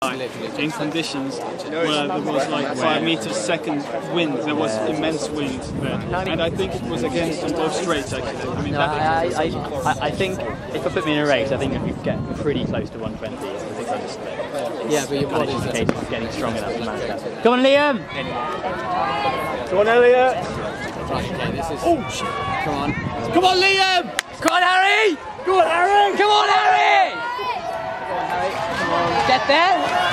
in conditions where there was like 5 meters second wind. There was immense wind there, and I think it was against them both straights actually. I mean, I think if I put me in a race, I think I could get pretty close to 120. I think I'm just yeah, but your body's capable of getting strong enough to manage that. Come on, Liam! Come on, Elliot! Right, okay, this is... Oh shit! Come on. Come on, Liam! Come on, Harry! Come on, Harry! Come on, Harry! Come on, Harry. Come on. Get there!